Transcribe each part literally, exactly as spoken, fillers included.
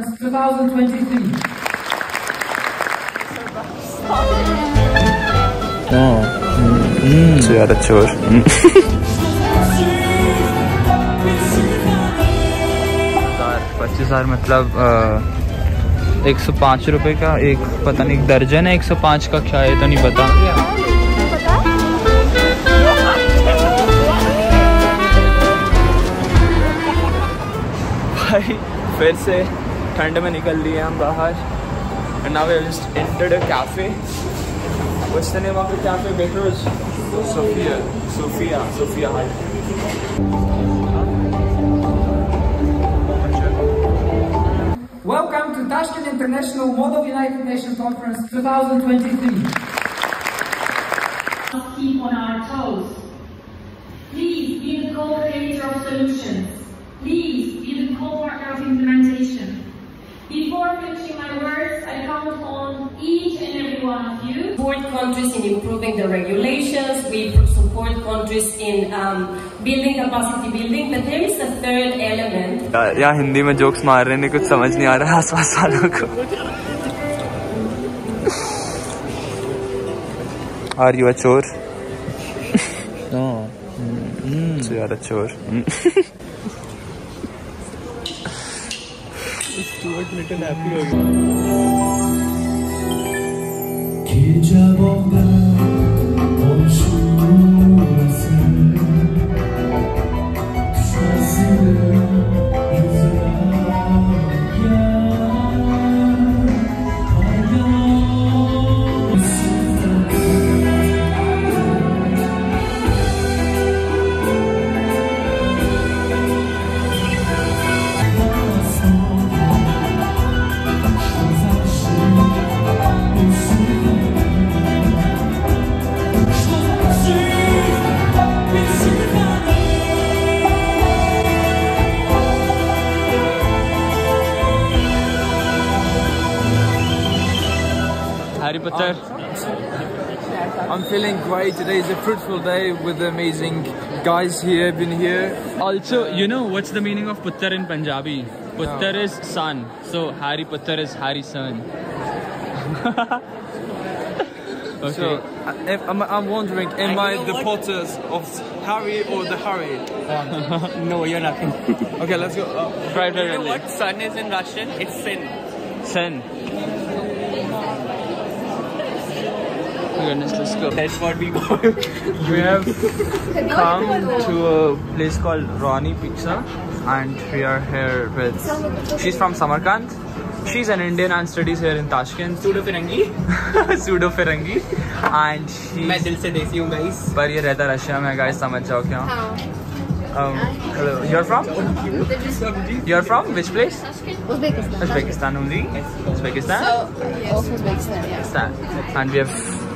Conference twenty twenty-three. Oh. Mm. So यार अच्छा और पच्चीस हजार मतलब एक सौ पाँच रुपये का एक पता नहीं दर्जन है, एक सौ पाँच का क्या है तो नहीं पता। भाई फिर से ठंड में निकल लिए हम बाहर। and now we have just entered a cafe. What's the name of the cafe, Behrouz? Sophia. Sophia. Sophia Hut. Welcome to Tashkent International Model United Nations Conference twenty twenty-three. Keep on our toes. Please be the co-creator of solutions. Please be the co-partner of implementation. Before finishing my words, I count on each and every one of you. Support countries in improving the regulations. We support countries in um, building capacity building. But there is a third element. यार हिंदी में jokes मार रहे हैं, कुछ समझ नहीं आ रहा है आसपास वालों को। Are you a chore? No. Mm. So you're a chore. Stuart Little happy हो Harry Potter. I'm feeling great. Today is a fruitful day with amazing guys here, been here. Also, you know what's the meaning of Putter in Punjabi? Putter no. is son. So Harry Potter is Harry's son. Okay. So I'm, I'm wondering, am I the Potters of Harry or the Harry? No, you're nothing. Okay, let's go. Uh, try, try, you know what son is in Russian? It's sin. Sin. Goodness, let's go. That's what we want. We have come to a place called Ronnie Pizza and we are here with, she's from Samarkand. She's an Indian and studies here in Tashkent. Pseudo Firangi. Pseudo Firangi. And she. मैं दिल से देसी हूँ guys. पर ये रहता Russia में guys, समझ जाओ क्या? Um, hello, you're from? You're from which place? Uzbekistan. Uzbekistan only. Uzbekistan. So, yes. Also Uzbekistan, yeah. And we have.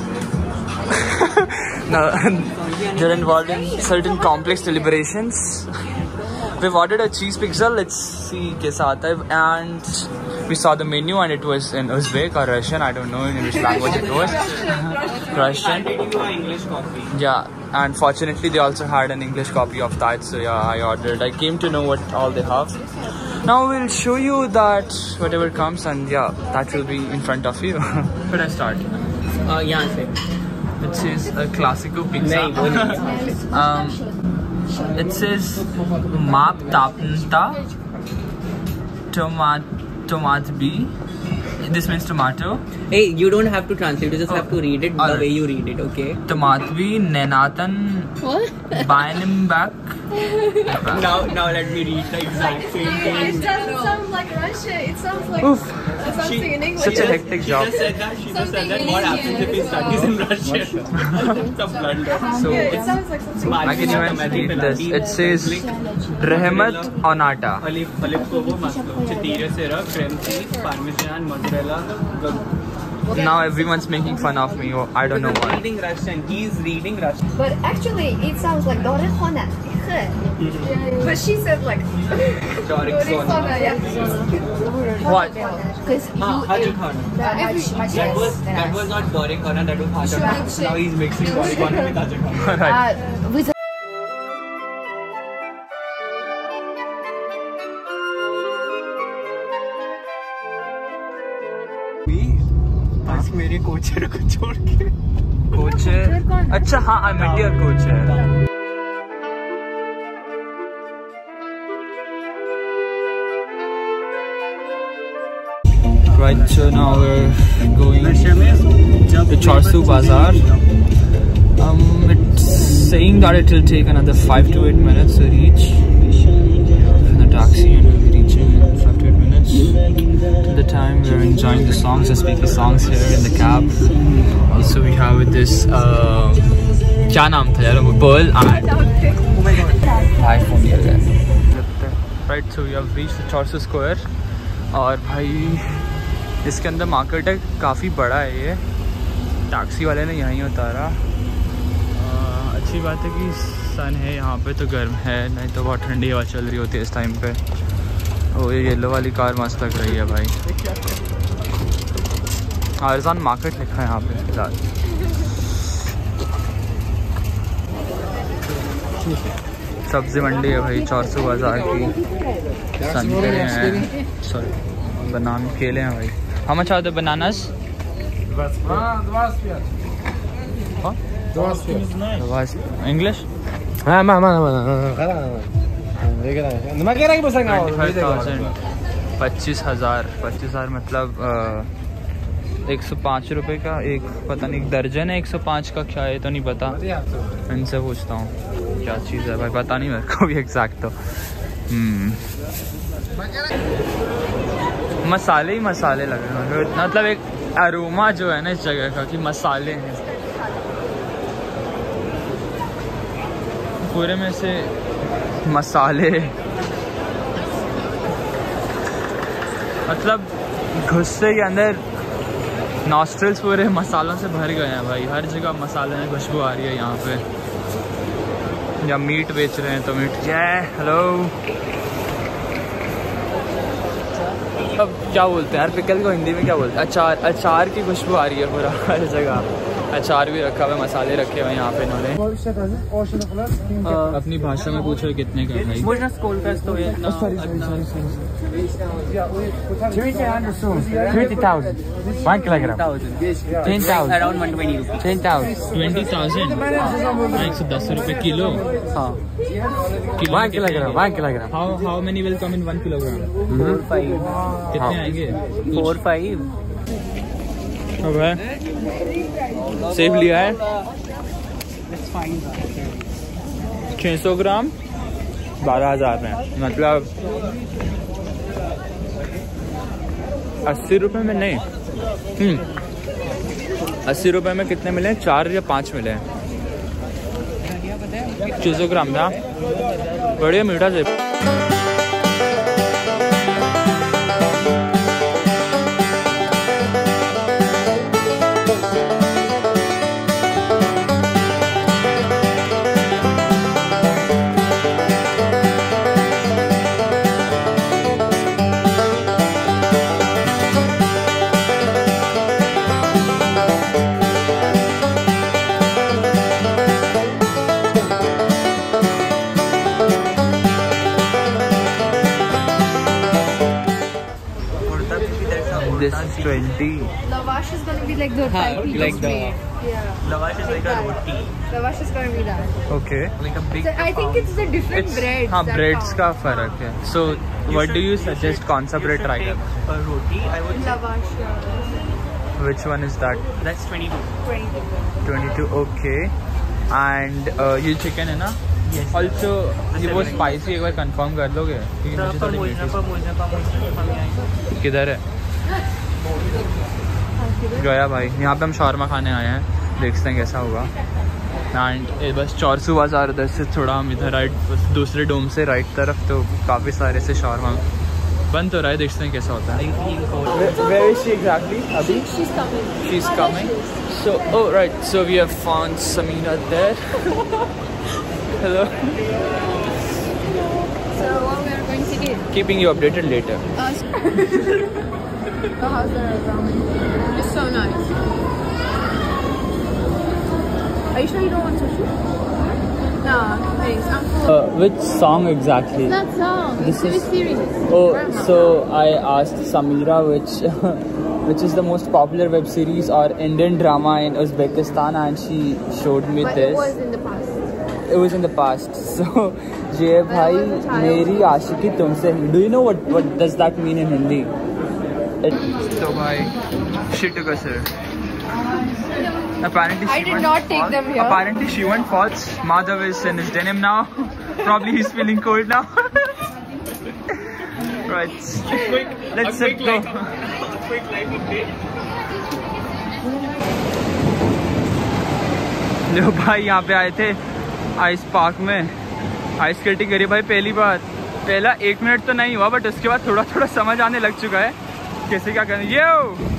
No, they're involved in certain complex deliberations. We've ordered a cheese pizza. Let's see kaisa aata hai. And we saw the menu and it was in Uzbek or Russian. I don't know in which language it was. Russian. English coffee. Yeah, and fortunately they also had an English copy of that. So yeah, I ordered. I came to know what all they have. Now we'll show you that whatever comes, and yeah, that will be in front of you. Where I start? Uh, यहाँ से. It says a classico pizza. um, it says Map Tapnta Tomat Tomat B. This means tomato. Hey, you don't have to translate. You just oh. have to read it the right. way you read it. Okay. Tomat B Nenatan Bainim Now, now let me read the exact same thing. It doesn't sound like Russian. It sounds like Oof. something she, in English. Such a hectic she job. Just said that, she just said that what happens if he studies in Russian? It's a blunder. So, yeah, it sounds like something. I can even read this. It says Rahmat Onata. Olive kovo maslo, chitira syrup, cream cheese, parmesan, mozzarella. Now everyone's making fun of me. Oh, I don't know why. He's reading Russian. He's reading Russian. But actually, it sounds like Dorihona. But she said like Dorihona. Yeah. What? Because Ah, Hajakana. That was that was not Dorihona. That was Hajakana. Now he's mixing Dorihona with Hajakana. Right. With बस मेरे कोचर को छोड़ के। Coacher? अच्छा हाँ, I met your coacher. Right, so now we're going to Charsu Bazaar. Um, it's saying that it will take another five to eight minutes to reach in the taxi, and we'll be reaching in five to eight minutes. Till the time, we're enjoying the songs. I speak the songs here in the cab. Also, we have with this. Uh, क्या नाम था यार? Pearl and iPhone ले गए. Right, so we have reached the Charsu Square. और भाई इसके अंदर मार्केट है, काफ़ी बड़ा है ये। टैक्सी वाले ने यहीं उतारा। आ, अच्छी बात है कि सन है यहाँ पे, तो गर्म है, नहीं तो बहुत ठंडी हवा चल रही होती है इस टाइम पे। और ये येलो वाली कार मस्त लग रही है भाई। आरजान मार्केट लिखा है यहाँ पे फिलहाल। सब्जी मंडी है भाई चारसू बाजार की। संतरे हैं, सॉरी बनाना, केले हैं भाई। How much are the bananas? English? पच्चीस हजार पच्चीस हजार मतलब एक सौ पाँच रुपये का एक, पता नहीं दर्जन है, एक सौ पाँच का क्या है तो नहीं पता। इनसे पूछता हूँ क्या चीज़ है भाई, पता नहीं मेरे को भी एग्जैक्ट तो। हम्म मसाले ही मसाले लग रहे हैं, मतलब एक अरोमा जो है ना इस जगह का कि मसाले हैं पूरे में से, मसाले मतलब गुस्से के अंदर नॉस्ट्रल्स पूरे मसालों से भर गए हैं भाई। हर जगह मसाले में खुशबू आ रही है यहाँ पे। या मीट बेच रहे हैं तो मीट, जय हेलो। अब क्या बोलते हैं यार पिकल को हिंदी में क्या बोलते हैं? अचार, अचार की खुशबू आ रही है पूरा हर जगह। अचार भी रखा हुआ है, मसाले रखे हुए हैं यहाँ पे इन्होंने। अपनी भाषा में पूछो कितने का भाई? एक सौ दस रुपये किलो। हाँ kilogram. How how many will come in one kilogram? कितने आएंगे? Four five. सेब लिया है छः सौ ग्राम बारह हजार में, मतलब अस्सी रुपए में नहीं, हम्म अस्सी रुपए में कितने मिले? चार या पाँच मिले। छः सौ ग्राम था, बढ़िया मीठा सेब। This is twenty. Lavash is going to be like the Thai people like the yeah. Lavash is like a roti. Lavash is going to be that. Okay. Like a big. So I think it's the different It's, breads. हाँ that breads count. का फर्क है। So what do you suggest? कौन सा bread try करना? A roti, I would say. Lavash. Yeah. Which one is that? That's twenty-two. twenty. twenty-two. Okay. And uh, ये chicken है ना? Yes. Also ये वो spicy एक बार confirm कर लोगे? क्योंकि मुझे थोड़ी मीठी। किधर है? गया भाई। यहाँ पे हम शॉर्मा खाने आए हैं, देखते हैं कैसा होगा। एंड बस चारसू बाजार उधर से थोड़ा हम इधर राइट, दूसरे डोम से राइट तरफ तो काफ़ी सारे से शॉर्मा बंद हो रहा है, देखते हैं कैसा होता है। Where is she exactly? अभी? She's coming. She's coming. So oh right, so we have found Samina there. Hello. So what we are going to do? Keeping you updated later. Uh, the house ramen. It's so nice. Are you sure you don't want sushi? No, thanks. I'm full. Uh, which song exactly? It's not song. It's This T V is- series. Oh, Drama. so I asked Samira which which is the most popular web series or Indian drama in Uzbekistan, and she showed me But this. it was in the past. It was in the past. So, Jay bhai, was a child. meri aashiki tumse hi. Do you know what what does that mean in Hindi? It, so bhai, she took us here. Apparently, she I did went not take false. them here. Apparently, she went false. Madhav is in his denim now. Probably he's feeling cold now. Right. Quick, Let's a quick go. life, a quick life update. जो भाई यहाँ पे आए थे ice park में ice skating करी भाई पहली बार। पहला एक मिनट तो नहीं हुआ, बट उसके बाद थोड़ा थोड़ा समझ आने लग चुका है कैसे क्या करना। ये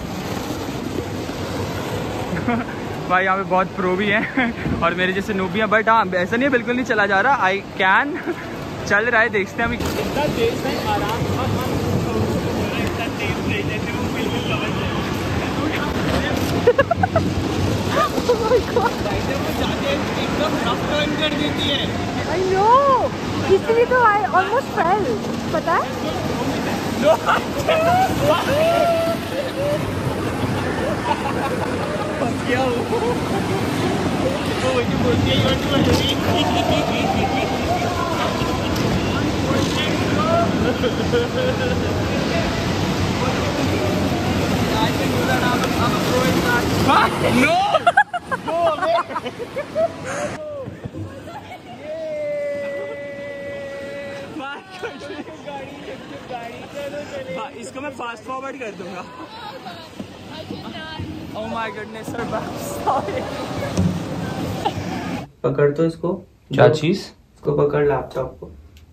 भाई यहाँ पे बहुत प्रो भी हैं और मेरे जैसे नूब भी हैं, बट हाँ ऐसा नहीं है बिल्कुल नहीं चला जा रहा। आई कैन चल रहा है, देखते हैं अभी। इतना तेज है, आराम इतना तेज नहीं जैसे वो बिल्कुल लवन है। Oh my god. वो जाके एकदम रफ टर्न कर देती है। I know. इसलिए तो I almost fell. पता है? क्या हो? वो वही बोलती है, you are too heavy. I can do that. I'm, I'm a pro in that. No! Go away! हाँ, इसको मैं फास्ट फॉरवर्ड कर दूंगा। Oh my goodness, sir, sorry. पकड़ तो इसको। क्या चीज? इसको पकड़ लैपटॉप को।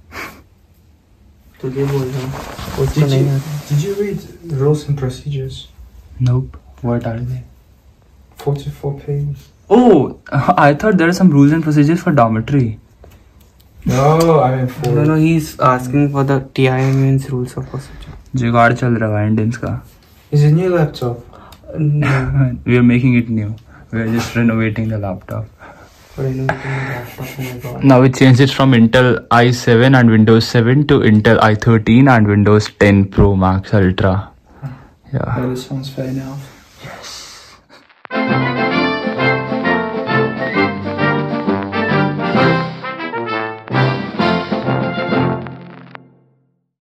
तुझे बोल रहा हूँ। उसको नहीं आता। Did you read rules and procedures? Nope. What are they? forty-four pages. Oh, I thought there are some rules and procedures for dormitory. No, I mean for. No, no, he's asking for the T I M means rules of procedure. जुगाड़ चल रहा है Indians का। Is it a new laptop? No. We are making it new. We are just renovating the laptop. Now we changed it from Intel i seven and Windows seven to Intel i thirteen and Windows ten Pro Max Ultra. Yeah. Oh, this one's fair now. Yes.